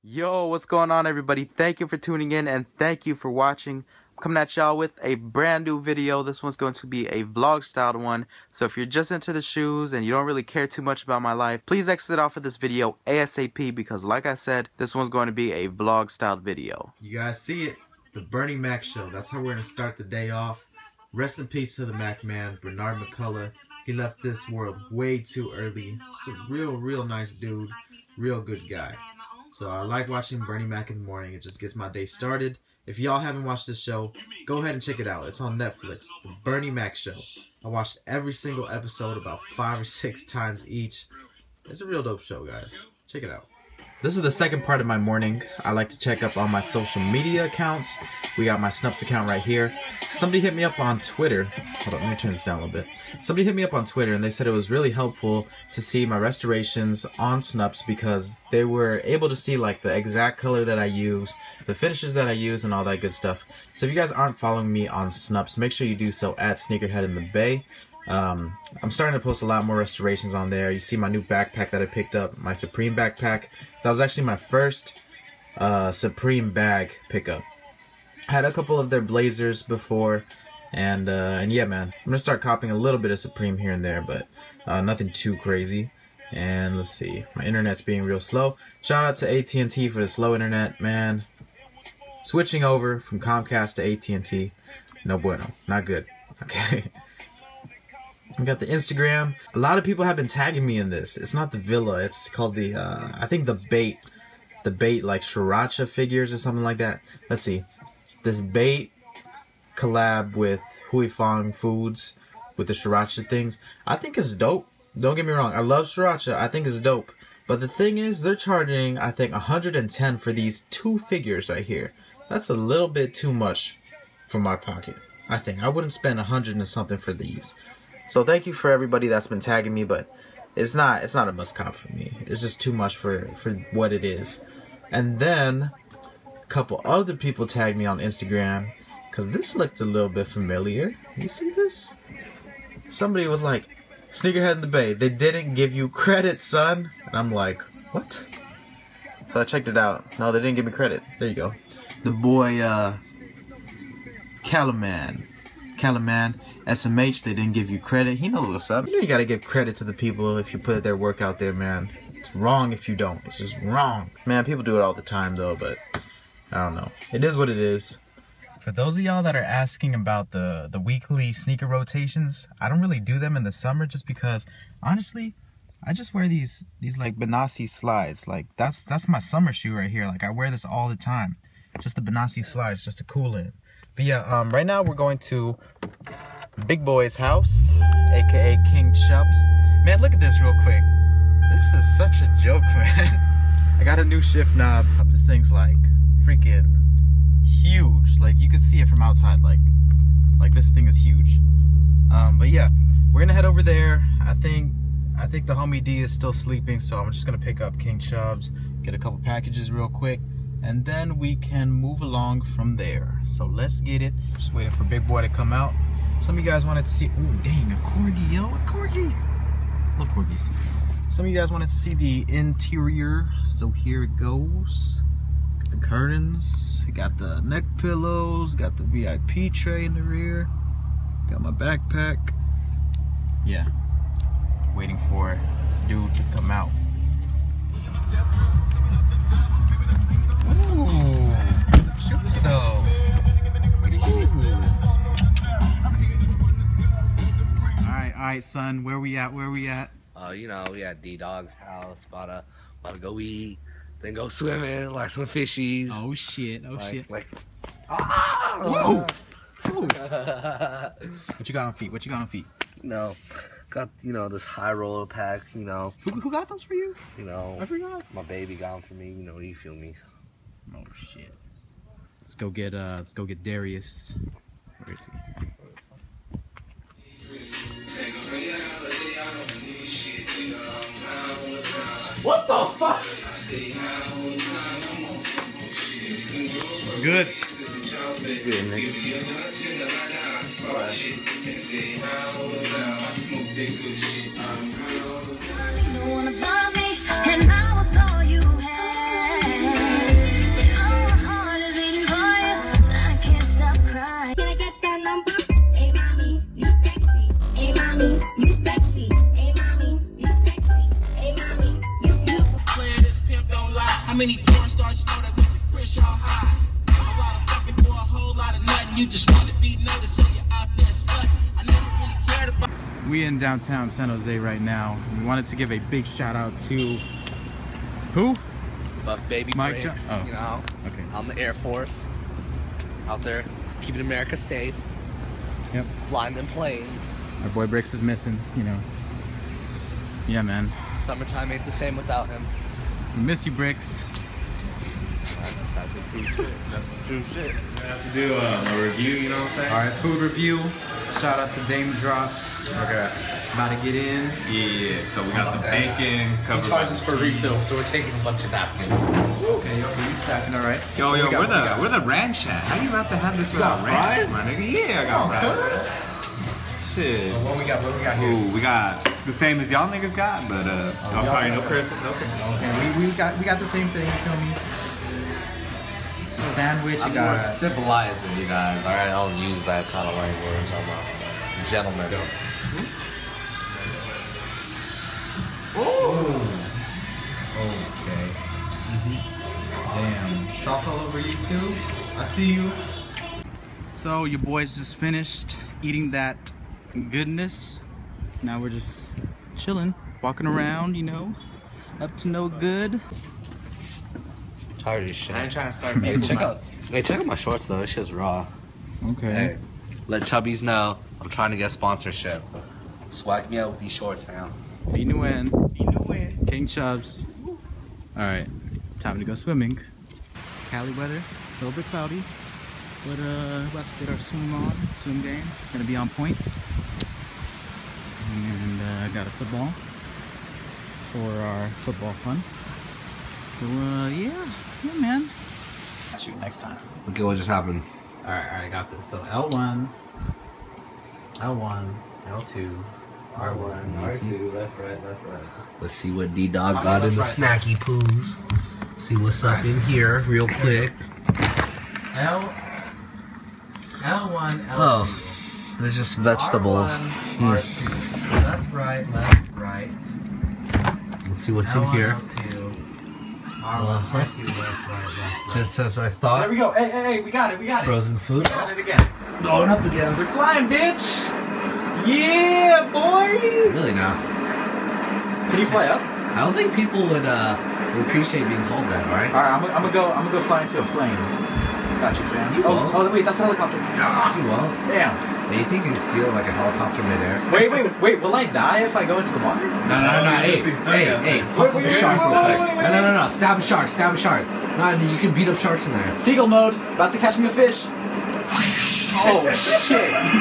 Yo, what's going on, everybody? Thank you for tuning in and thank you for watching. I'm coming at y'all with a brand new video. This one's going to be a vlog styled one. So if you're just into the shoes and you don't really care too much about my life, please exit off of this video ASAP because like I said, this one's going to be a vlog styled video. You guys see it? The Bernie Mac show. That's how we're going to start the day off. Rest in peace to the Mac man, Bernard McCullough. He left this world way too early. He's a real nice dude. Real good guy. So I like watching Bernie Mac in the morning. It just gets my day started. If y'all haven't watched this show, go ahead and check it out. It's on Netflix. The Bernie Mac show. I watched every single episode about 5 or 6 times each. It's a real dope show, guys. Check it out. This is the second part of my morning. I like to check up on my social media accounts. We got my Snups account right here. Somebody hit me up on Twitter. Hold on, let me turn this down a little bit. Somebody hit me up on Twitter and they said it was really helpful to see my restorations on Snups because they were able to see like the exact color that I use, the finishes that I use, and all that good stuff. So if you guys aren't following me on Snups, make sure you do so at Sneakerhead in the Bay. I'm starting to post a lot more restorations on there. You see my new backpack that I picked up, my Supreme backpack. That was actually my first Supreme bag pickup. I had a couple of their blazers before, and yeah, man, I'm gonna start copying a little bit of Supreme here and there, but nothing too crazy. And let's see, my internet's being real slow. Shout out to AT&T for the slow internet, man. Switching over from Comcast to AT&T, no bueno, not good. Okay. I got the Instagram. A lot of people have been tagging me in this. It's not the Villa. It's called the, I think the Bait like Sriracha figures or something like that. Let's see. This Bait collab with Hui Fong Foods with the Sriracha things. I think it's dope. Don't get me wrong. I love Sriracha. I think it's dope. But the thing is, they're charging, I think, 110 for these 2 figures right here. That's a little bit too much for my pocket. I think. I wouldn't spend 100 and something for these. So thank you for everybody that's been tagging me, but it's not a must cop for me. It's just too much for what it is. And then a couple other people tagged me on Instagram because this looked a little bit familiar. You see this? Somebody was like, Sneakerhead in the Bay, they didn't give you credit, son. And I'm like, what? So I checked it out. No, they didn't give me credit. There you go. The boy Calaman, SMH, they didn't give you credit. He knows what's up. You know you gotta give credit to the people if you put their work out there, man. It's wrong if you don't. It's just wrong. Man, people do it all the time though, but I don't know. It is what it is. For those of y'all that are asking about the weekly sneaker rotations, I don't really do them in the summer just because, honestly, I just wear these like Benassi slides. Like that's my summer shoe right here. Like I wear this all the time. Just the Benassi slides, just to cool in. But yeah, right now we're going to Big Boy's house, aka King Chubbs. Man, look at this real quick. This is such a joke, man. I got a new shift knob. This thing's like freaking huge. Like you can see it from outside. Like this thing is huge. But yeah, we're gonna head over there. I think the homie D is still sleeping, so I'm just gonna pick up King Chubbs, get a couple packages real quick, and then we can move along from there. So let's get it. Just waiting for Big Boy to come out. Some of you guys wanted to see, ooh, dang, a corgi, yo, a corgi. Love corgis. Some of you guys wanted to see the interior, so here it goes. Got the curtains, got the neck pillows, got the VIP tray in the rear, got my backpack. Yeah, waiting for this dude to come out. Ooh, shoes though. Alright, son, where we at? You know, we at D-Dog's house, about to go eat, then go swimming, like some fishies. Oh shit, Whoa! What you got on feet? You know, got, you know, this high roller pack, you know. Who got those for you? You know, I forgot. My baby got them for me, you know, you feel me. Oh shit. Let's go get Darius. Where is he? What the fuck? Good. Good, nigga. You wanna love me, and I was all you had. How many porn stars you know that went to Chris all high? A lot of fucking for a whole lot of nothing. You just want to be noticed, so you're out there slutting. I never really cared about. We in downtown San Jose right now. We wanted to give a big shout out to who? Buff Baby Mike Briggs, Oh. you know, Okay. on the Air Force, out there keeping America safe, Yep. flying them planes. Our boy Bricks is missing, you know. Yeah, man. Summertime ain't the same without him. We miss you, Bricks. That's some true shit. That's some true shit. We have to do a review, you know what I'm saying? All right, food review. Shout out to Dame Drops. Okay. About to get in. Yeah, so we got some bacon. He covered charges with for cheese. refills, so we're taking a bunch of napkins. Okay, you stacking, all right. Yo, What we got? where the ranch at? How do you have to have this without got ranch, fries? my nigga? Yeah, I got fries. Shit. What we got here? Ooh, we got the same as y'all niggas got, but I'm sorry, no Chris. Okay, we got the same thing, you feel me? It's a sandwich, I'm you more got civilized than you guys. All right, I don't use that kind of language. I'm a gentleman. okay. Damn. Sauce all over you too? I see you. So your boys just finished eating that goodness. Now we're just chilling, walking around, you know, up to no good. Tired as shit. I ain't trying to start Hey, check out my shorts though. This shit's raw. Okay. Hey, let Chubbies know I'm trying to get sponsorship. Swag me out with these shorts, fam. Binuan. King Chubs. Alright, time to go swimming. Cali weather, a little bit cloudy. But about to get our swim game. It's gonna be on point. And I got a football for our football fun. So yeah man. Catch you next time. Okay, what just happened? Alright, I got this. So L1, L2, R1, R2, left, right. Let's see what D-Dog got in the snacky poos. See what's up in here real quick. L1, L2. Oh, there's just vegetables. R1, R2. Left, right. Let's see what's in here. L2, R1, Uh-huh. R2, left, right. Just as I There thought. we go. Hey, we got it. Frozen food. Got it again. Going up again. We're flying, bitch. Yeah, boy. Really now. Can you fly up? I don't think people would appreciate being called that, right? All right, I'm gonna go fly into a plane. Got you, fam. You won't. Oh, wait, that's a helicopter. You won't. Damn. Hey, you think you can steal like a helicopter midair? Wait. Will I die if I go into the water? No. Hey, just be stuck out there. fuck with the shark real quick. wait. No. Stab a shark. No, you can beat up sharks in there. Seagull mode. About to catch me a fish. Oh shit.